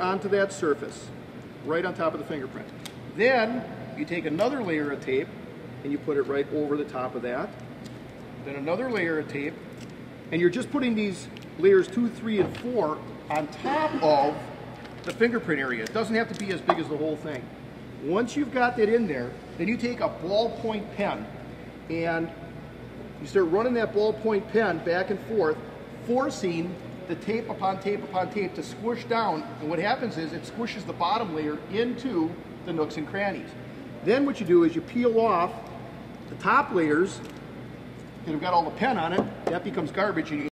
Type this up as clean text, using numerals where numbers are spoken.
onto that surface, right on top of the fingerprint. Then you take another layer of tape and you put it right over the top of that. Then another layer of tape, and you're just putting these layers 2, 3, and 4 on top of the fingerprint area. It doesn't have to be as big as the whole thing. Once you've got that in there, then you take a ballpoint pen and you start running that ballpoint pen back and forth, forcing the tape upon tape upon tape to squish down. And what happens is it squishes the bottom layer into the nooks and crannies. Then what you do is you peel off the top layers that have got all the pen on it. That becomes garbage, and you